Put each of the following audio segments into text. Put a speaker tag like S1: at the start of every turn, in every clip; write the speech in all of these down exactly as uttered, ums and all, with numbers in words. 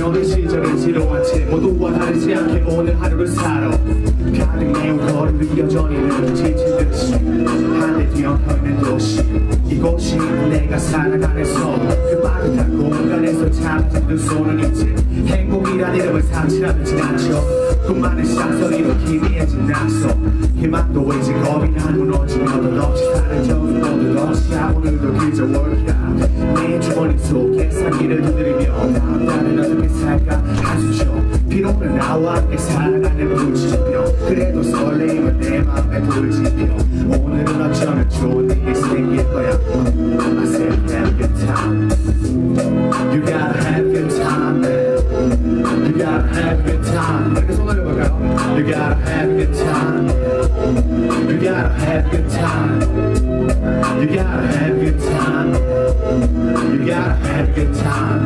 S1: 여느 시절은 지루한 채 모두와 다르지 않게 오늘 하루를 살아 가득 메운 거리를 여전히 늘 지친 듯이 한대 뒤엉켜있는 도시 이곳이 내가 살아가는 섬 그 빠듯한 공간에서 잠든 두 손은 있지 행복이란 이름을 상실하지 않죠 꿈만의 쌍소리로 희미해진 낙서 희망도 왠지 겁이 난 무너지며도 없이 사는 적은 모두 없이 오늘도 그저 월카 내 주머니 속에 사기를 두드리며 다음 달은 어떻게 살까 한숨 쉬어 비록은 나와 함께 살아가는 불치며 그래도 설레임은 내 맘에 불을 지펴 오늘은 어쩌면 좋은 일이 생길 거야 I said have a good time You gotta have a good time man You gotta have a good time 이렇게 손 올려볼까요? You gotta have a good time You gotta have a good time You gotta have a good time You gotta have a good time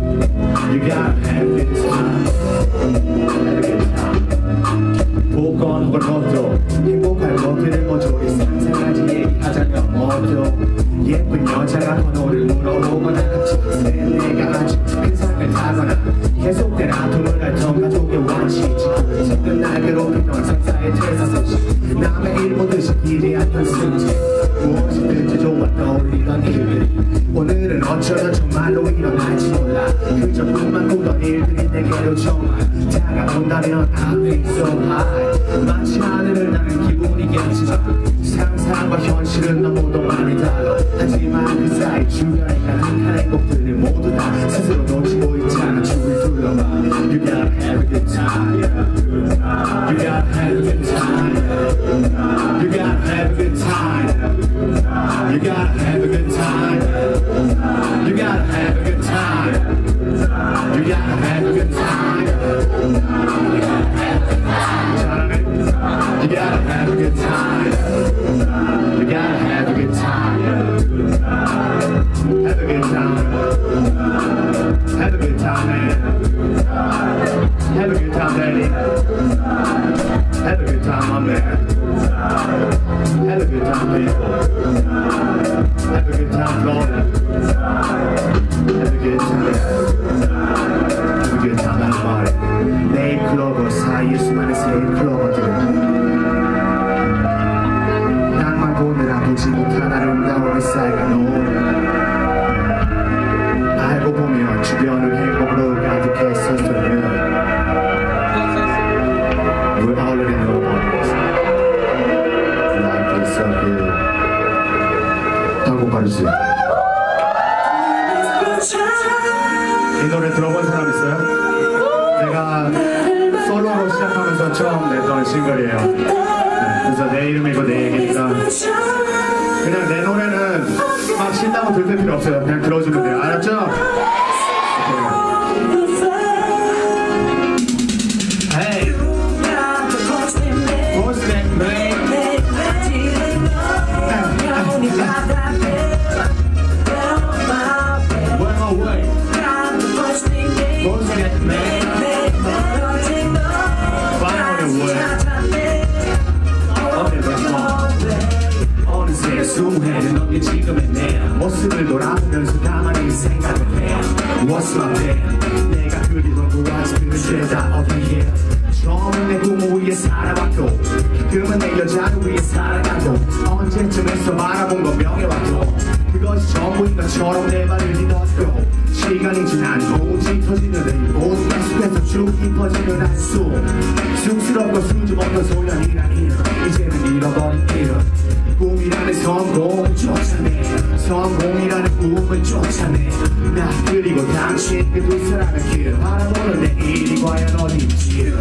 S1: You gotta have a good time Have a good time 복권 혹은 로또 행복할 것들을 먼저 우리 상상하지 얘기하자면 뭐죠 예쁜 여자가 번호를 물어보거나 같이 내가 아주 큰 상을 타거나 계속된 아픔을 앓던 가족의 원시지 지금 날 괴롭히던 상사의 퇴사소식 남의 일 보듯이 기대한 편승지 무엇이든지 좋아 떠올리던 일들이 오늘은 어쩌면 정말로 일어날지 몰라 그저 꿈만 꾸던 일들이 내게로 정말 다가온다면 I feel so high 마치 하늘을 나는 기분이겠지만 상상과 현실은 너무도 많이 달라 하지만 그 사이 주변에 가득한 행복들을 모두 다 스스로 놓치고 있잖아 주위를 둘러봐 You gotta have a good time You gotta have a good time You gotta have a good time You gotta have a good time You gotta have a good time You gotta have a good time You gotta have a good time You gotta have a good time You gotta have a good time Have a good time Have a good time man Have a good time daddy Have a good time my man Have a good time people Have a good time Florida Have a good time Have a good time everybody 네일 클로버 사이에 수많은 세일 클로버들 낭만 보느라 보지 못한 아름다운 햇살과 노을 알고 보면 주변은 행복으로 가득했었으면 We're already know about this Life is so good 한국말이지 이 노래 들어본 사람 있어요? 제가 솔로로 시작하면서 처음 냈던 싱글이에요. 네, 그래서 내 이름이고 내 얘기니까 그냥 내 노래는 막 신나고 들을 필요 없어요. 그냥 들어주면 돼요. 알았죠? Hey, what's that, man? Where my way? What's that, man? 수해는 너의 지금의 내 모습을 돌아보면서 가만히 생각을 해 What's my plan 내가 그리던 그 아직은 죄다 어디에 처음은 내 부모 위에 살아왔고 지금은 내 여자를 위해 살아가고 언제쯤에서 바라본 건 명예와도 그것이 전부인 것처럼 내 발을 디뎠고 시간이 지나고 짙어지는 이 모든 계속해서 쭉 깊어지는 한숨 쑥스럽고 수줍 없는 소년이라니 이제는 잃어버린 이름 꿈이라는 성공을 쫓아내 성공이라는 꿈을 쫓아내 나 그리고 당신 그 두 사람의 길 바라보는 내일이 과연 어딘지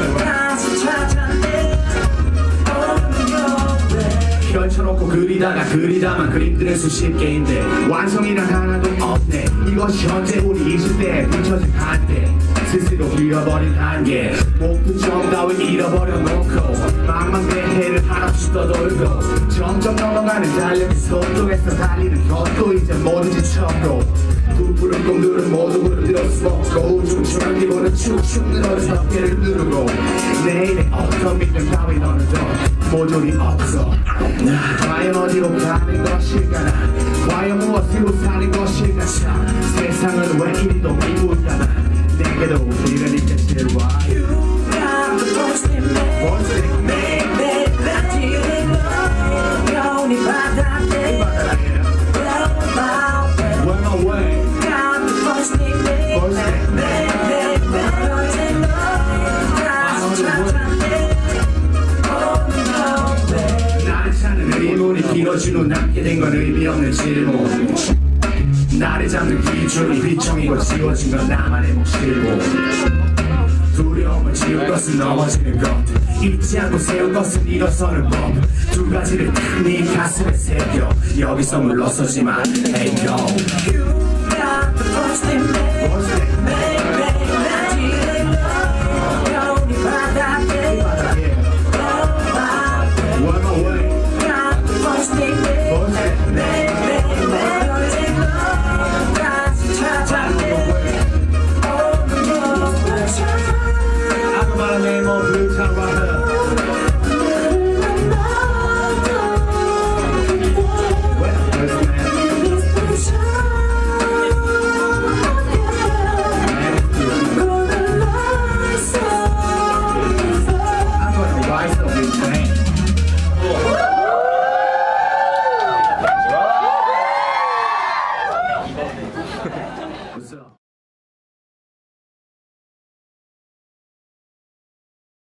S1: 펼쳐놓고 그리다가 그리다만 그림들은 수십 개인데 완성이란 하나도 없네. 이것이 현재 우리 이십 대에 비춰진 한계, 스스로 잃어버린 한계, 목표점 따위 잃어버려 놓고 망망대해를 한없이 떠돌고 점점 넘어가는 달력의 속도에서 달리는 것도 이제 뭐든지 처음으로 두 푸른 꿈들은 모두 물들어서 먹고 우중 전기보는 축축 늘어서 어깨를 누르고 내일의 어떤 믿음 따윈 어느덧 모조리 없어. 과연 어디로 가는 것일까, 나 과연 무엇으로 사는 것일까. 참 세상은 왜 이리도 미울까. 나 내게도 이런 있겠지를. Why
S2: You got the first thing,
S1: First thing,
S2: baby, that you love. 영원히 바닥에
S1: Where my way
S2: got the first thing, baby,
S1: First thing,
S2: baby, that you love. 다시 찾아내. Oh no, baby.
S1: 나를 찾는 의문이 길어진 후 남게 된 건 의미 없는 질문. 나를 잡는 기준이 휘청이고 지워진 건 나만의 몫이고 두려움을 지울 것은 넘어지는 것, 잊지 않고 세운 것은 일어서는 법. 두 가지를 딱 네 가슴에 새겨 여기서 물러서지만 Hey go.
S2: You got the first thing, baby,
S1: First thing,
S2: baby, that you love. 영원히 바닥에
S1: Where my way
S2: got the first thing, baby,
S1: First thing,
S2: baby, that you love. 다시 찾아내. Oh no, baby.
S1: I go by the name of Blue Town right here. What's up?